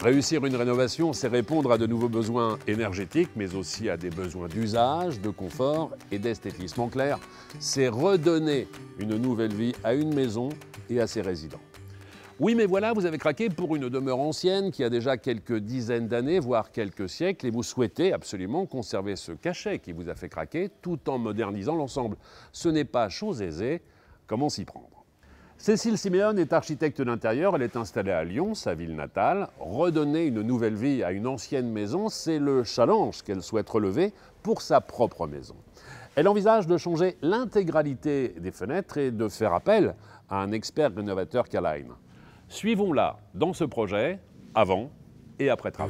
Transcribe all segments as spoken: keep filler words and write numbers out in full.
Réussir une rénovation, c'est répondre à de nouveaux besoins énergétiques, mais aussi à des besoins d'usage, de confort et d'esthétisme. En clair, c'est redonner une nouvelle vie à une maison et à ses résidents. Oui, mais voilà, vous avez craqué pour une demeure ancienne qui a déjà quelques dizaines d'années, voire quelques siècles, et vous souhaitez absolument conserver ce cachet qui vous a fait craquer, tout en modernisant l'ensemble. Ce n'est pas chose aisée, comment s'y prendre? Cécile Siméon est architecte d'intérieur, elle est installée à Lyon, sa ville natale. Redonner une nouvelle vie à une ancienne maison, c'est le challenge qu'elle souhaite relever pour sa propre maison. Elle envisage de changer l'intégralité des fenêtres et de faire appel à un expert rénovateur K-Line. Suivons-la dans ce projet, avant et après travaux.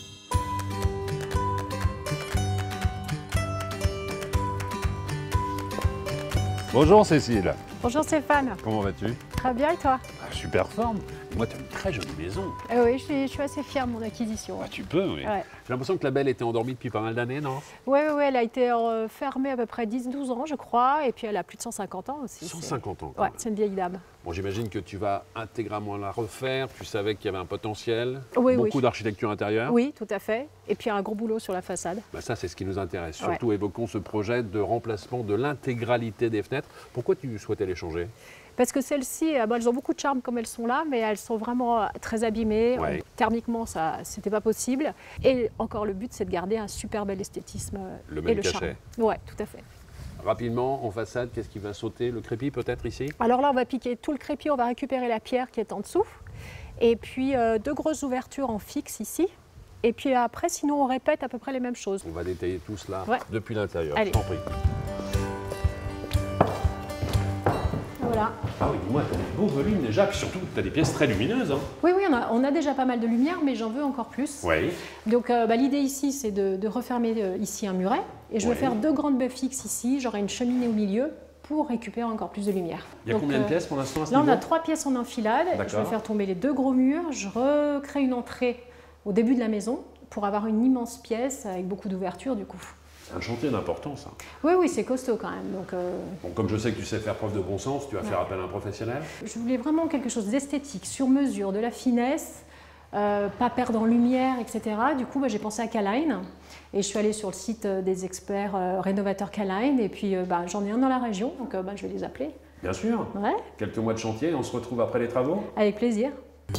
Bonjour Cécile. Bonjour Stéphane. Comment vas-tu? Très bien et toi? Ah, super forme. Moi, tu as une très jolie maison. Euh, oui, je suis, je suis assez fière de mon acquisition. Ah, tu peux, oui. Ouais. J'ai l'impression que la belle était endormie depuis pas mal d'années, non? Oui, oui, oui, elle a été euh, fermée à peu près dix douze ans, je crois, et puis elle a plus de cent cinquante ans aussi. cent cinquante ans. Ouais, c'est une vieille dame. Bon, j'imagine que tu vas intégralement la refaire. Tu savais qu'il y avait un potentiel. Oui, Beaucoup oui. d'architecture intérieure. Oui, tout à fait. Et puis un gros boulot sur la façade. Ben, ça, c'est ce qui nous intéresse. Ouais. Surtout, évoquons ce projet de remplacement de l'intégralité des fenêtres. Pourquoi tu souhaitais les changer? Parce que celles-ci, euh, bon, elles ont beaucoup de charme comme elles sont là, mais elles sont vraiment euh, très abîmées. Ouais. On- thermiquement, ça, c'était pas possible. Et encore, le but, c'est de garder un super bel esthétisme euh, Le et même le cachet. charme. Ouais, tout à fait. Rapidement, en façade, qu'est-ce qui va sauter? Le crépi, peut-être, ici? Alors là, on va piquer tout le crépi, on va récupérer la pierre qui est en dessous. Et puis euh, deux grosses ouvertures en fixe ici. Et puis après, sinon, on répète à peu près les mêmes choses. On va détailler tout cela Ouais. depuis l'intérieur. Allez. Je t'en prie. Voilà. Ah oui, dis-moi, tu as des beaux volumes déjà, puis surtout, tu as des pièces très lumineuses. Hein. Oui, oui, on a, on a déjà pas mal de lumière, mais j'en veux encore plus. Oui. Donc euh, bah, l'idée ici, c'est de, de refermer euh, ici un muret. Et je Ouais. vais faire deux grandes baies fixes ici. J'aurai une cheminée au milieu pour récupérer encore plus de lumière. Il y a Donc, combien de euh, pièces pour l'instant à ce Là, on niveau? a trois pièces en enfilade. Je D'accord. vais faire tomber les deux gros murs. Je recrée une entrée au début de la maison pour avoir une immense pièce avec beaucoup d'ouvertures du coup. C'est un chantier d'importance. Hein. Oui, oui, c'est costaud quand même. Donc, euh, Bon, comme je sais que tu sais faire preuve de bon sens, tu vas Ouais. faire appel à un professionnel. je voulais vraiment quelque chose d'esthétique, sur mesure, de la finesse, euh, pas perdre en lumière, et cetera. Du coup, bah, j'ai pensé à K-Line et je suis allée sur le site euh, des experts euh, rénovateurs K-Line et puis euh, bah, j'en ai un dans la région, donc euh, bah, je vais les appeler. Bien sûr. Ouais, Quelques mois de chantier, on se retrouve après les travaux. avec plaisir.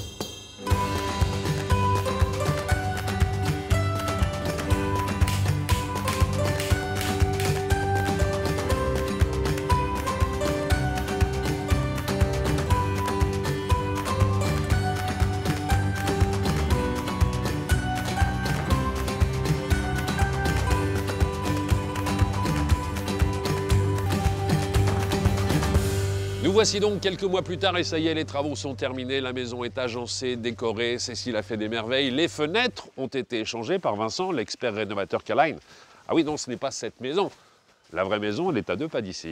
Nous voici donc quelques mois plus tard et ça y est, les travaux sont terminés, la maison est agencée, décorée, Cécile a fait des merveilles. Les fenêtres ont été changées par Vincent, l'expert rénovateur K-Line. Ah oui, non, ce n'est pas cette maison. La vraie maison, elle est à deux pas d'ici.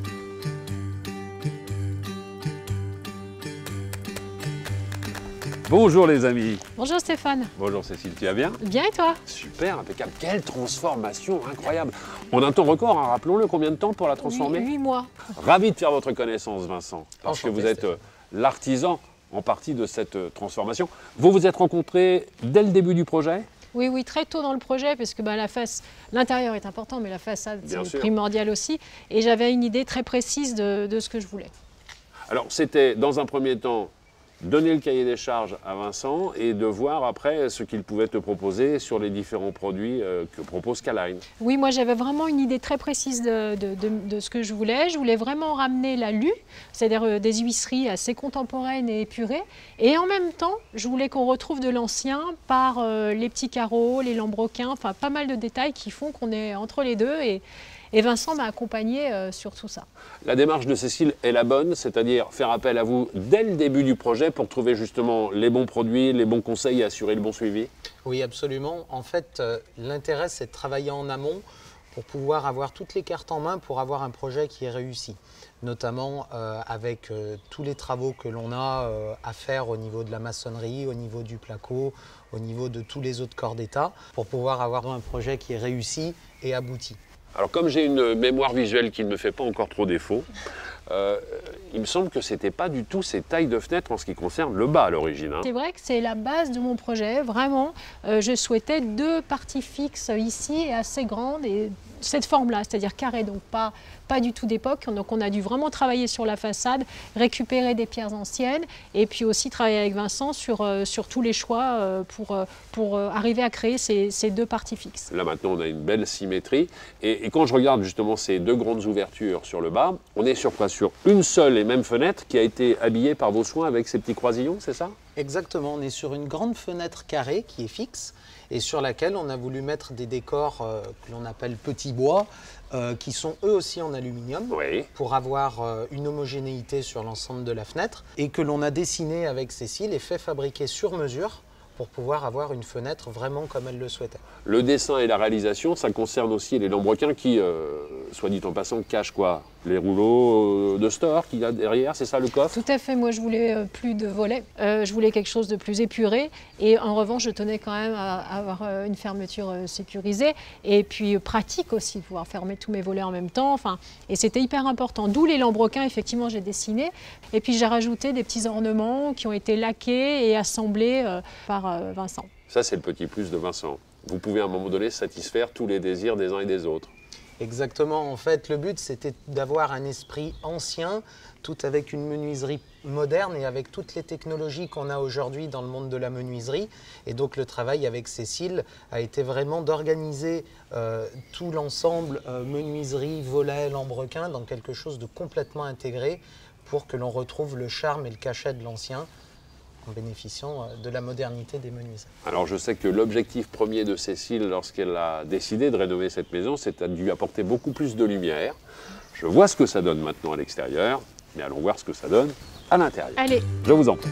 Bonjour les amis. Bonjour Stéphane. Bonjour Cécile, tu vas bien? Bien et toi? Super, impeccable. Quelle transformation incroyable. En un temps record, hein, rappelons-le, combien de temps pour la transformer? Huit mois. Ravi de faire votre connaissance, Vincent, parce que Enchanté, vous êtes Stéphane. euh, l'artisan en partie de cette euh, transformation. Vous vous êtes rencontrés dès le début du projet? Oui, oui, très tôt dans le projet, parce que bah, la face, l'intérieur est important, mais la façade, Bien c'est sûr. primordial aussi. Et j'avais une idée très précise de, de ce que je voulais. Alors, c'était dans un premier temps donner le cahier des charges à Vincent et de voir après ce qu'il pouvait te proposer sur les différents produits euh, que propose K-Line. Oui, moi j'avais vraiment une idée très précise de, de- de- de ce que je voulais. Je voulais vraiment ramener la lue, c'est-à-dire euh, des huisseries assez contemporaines et épurées. Et en même temps, je voulais qu'on retrouve de l'ancien par euh, les petits carreaux, les lambrequins, enfin pas mal de détails qui font qu'on est entre les deux. Et, et Vincent m'a accompagné euh, sur tout ça. La démarche de Cécile est la bonne, c'est-à-dire faire appel à vous dès le début du projet pour trouver justement les bons produits, les bons conseils et assurer le bon suivi. Oui, absolument. En fait, euh, l'intérêt, c'est de travailler en amont pour pouvoir avoir toutes les cartes en main pour avoir un projet qui est réussi. Notamment euh, avec euh, tous les travaux que l'on a euh, à faire au niveau de la maçonnerie, au niveau du placo, au niveau de tous les autres corps d'État, pour pouvoir avoir un projet qui est réussi et abouti. Alors comme j'ai une mémoire visuelle qui ne me fait pas encore trop défaut, Euh, il me semble que ce n'était pas du tout ces tailles de fenêtres en ce qui concerne le bas à l'origine. Hein. C'est vrai que c'est la base de mon projet. Vraiment, euh, je souhaitais deux parties fixes ici et assez grandes et cette forme-là, c'est-à-dire carré, donc pas, pas du tout d'époque. Donc on a dû vraiment travailler sur la façade, récupérer des pierres anciennes et puis aussi travailler avec Vincent sur, euh, sur tous les choix euh, pour, euh, pour euh, arriver à créer ces, ces deux parties fixes. Là maintenant on a une belle symétrie et, et quand je regarde justement ces deux grandes ouvertures sur le bas, on est sur quoi? Sur une seule et même fenêtre qui a été habillée par vos soins avec ces petits croisillons, c'est ça? Exactement, on est sur une grande fenêtre carrée qui est fixe et sur laquelle on a voulu mettre des décors euh, que l'on appelle petits bois, euh, qui sont eux aussi en aluminium, oui. pour avoir euh, une homogénéité sur l'ensemble de la fenêtre et que l'on a dessiné avec Cécile et fait fabriquer sur mesure pour pouvoir avoir une fenêtre vraiment comme elle le souhaitait. Le dessin et la réalisation, ça concerne aussi les lambrequins qui, euh, soit dit en passant, cachent quoi? Les rouleaux de store qu'il y a derrière, c'est ça le coffre? Tout à fait, moi je voulais euh, plus de volets, euh, je voulais quelque chose de plus épuré et en revanche je tenais quand même à, à avoir euh, une fermeture euh, sécurisée et puis euh, pratique aussi, pouvoir fermer tous mes volets en même temps, enfin, et c'était hyper important, d'où les lambrequins, effectivement j'ai dessiné et puis j'ai rajouté des petits ornements qui ont été laqués et assemblés euh, par euh, Vincent. Ça c'est le petit plus de Vincent. Vous pouvez à un moment donné satisfaire tous les désirs des uns et des autres. Exactement, en fait le but c'était d'avoir un esprit ancien, tout avec une menuiserie moderne et avec toutes les technologies qu'on a aujourd'hui dans le monde de la menuiserie. Et donc le travail avec Cécile a été vraiment d'organiser euh, tout l'ensemble euh, menuiserie, volets, lambrequins dans quelque chose de complètement intégré pour que l'on retrouve le charme et le cachet de l'ancien, en bénéficiant de la modernité des menuiseries. Alors je sais que l'objectif premier de Cécile lorsqu'elle a décidé de rénover cette maison, c'est de lui apporter beaucoup plus de lumière. Je vois ce que ça donne maintenant à l'extérieur, mais allons voir ce que ça donne à l'intérieur. Allez. Je vous en prie.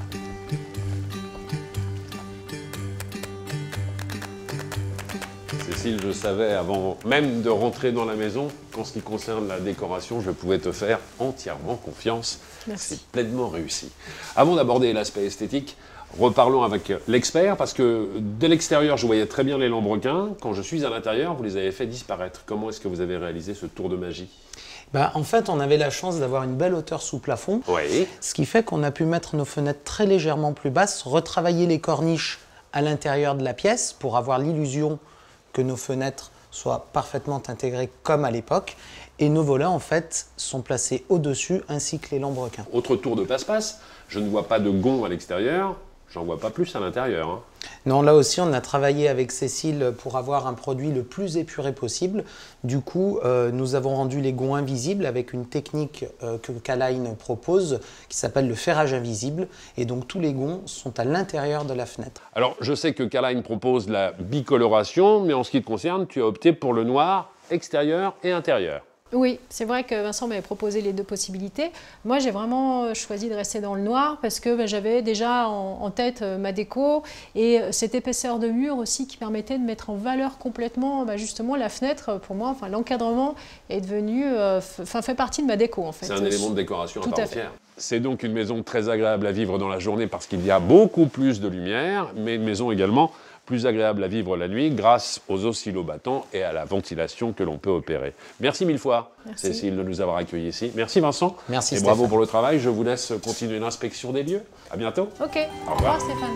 Cécile, je savais avant même de rentrer dans la maison qu'en ce qui concerne la décoration, je pouvais te faire entièrement confiance. Merci. C'est pleinement réussi. Avant d'aborder l'aspect esthétique, reparlons avec l'expert parce que dès l'extérieur, je voyais très bien les lambrequins. Quand je suis à l'intérieur, vous les avez fait disparaître. Comment est-ce que vous avez réalisé ce tour de magie? Bah, en fait, on avait la chance d'avoir une belle hauteur sous plafond, oui. Ce qui fait qu'on a pu mettre nos fenêtres très légèrement plus basses, retravailler les corniches à l'intérieur de la pièce pour avoir l'illusion que nos fenêtres soient parfaitement intégrées comme à l'époque. Et nos volets, en fait, sont placés au-dessus, ainsi que les lambrequins. Autre tour de passe-passe, je ne vois pas de gonds à l'extérieur, j'en vois pas plus à l'intérieur. Hein. Non, là aussi, on a travaillé avec Cécile pour avoir un produit le plus épuré possible. Du coup, euh, nous avons rendu les gonds invisibles avec une technique euh, que K-Line propose qui s'appelle le ferrage invisible. Et donc, tous les gonds sont à l'intérieur de la fenêtre. Alors, je sais que K-Line propose la bicoloration, mais en ce qui te concerne, tu as opté pour le noir extérieur et intérieur. Oui, c'est vrai que Vincent m'avait proposé les deux possibilités. Moi, j'ai vraiment choisi de rester dans le noir parce que ben, j'avais déjà en, en tête euh, ma déco et cette épaisseur de mur aussi qui permettait de mettre en valeur complètement ben, justement la fenêtre. Pour moi, enfin, l'encadrement est devenu, euh, fait partie de ma déco en fait. C'est un élément de décoration Tout à part à fait. entière. C'est donc une maison très agréable à vivre dans la journée parce qu'il y a beaucoup plus de lumière, mais une maison également plus agréable à vivre la nuit grâce aux oscillobattants et à la ventilation que l'on peut opérer. Merci mille fois, Merci. Cécile, de nous avoir accueillis ici. Merci Vincent. Merci et Stéphane. bravo pour le travail. Je vous laisse continuer l'inspection des lieux. À bientôt. Ok, Au au revoir. revoir Stéphane.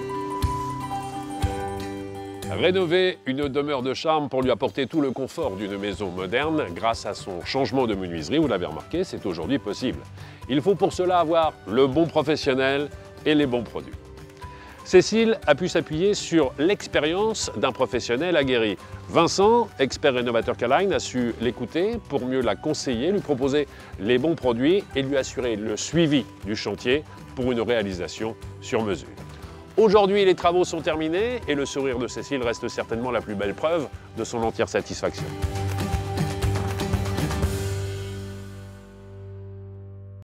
Rénover une demeure de charme pour lui apporter tout le confort d'une maison moderne grâce à son changement de menuiserie, vous l'avez remarqué, c'est aujourd'hui possible. Il faut pour cela avoir le bon professionnel et les bons produits. Cécile a pu s'appuyer sur l'expérience d'un professionnel aguerri. Vincent, expert rénovateur K-Line, a su l'écouter pour mieux la conseiller, lui proposer les bons produits et lui assurer le suivi du chantier pour une réalisation sur mesure. Aujourd'hui, les travaux sont terminés et le sourire de Cécile reste certainement la plus belle preuve de son entière satisfaction.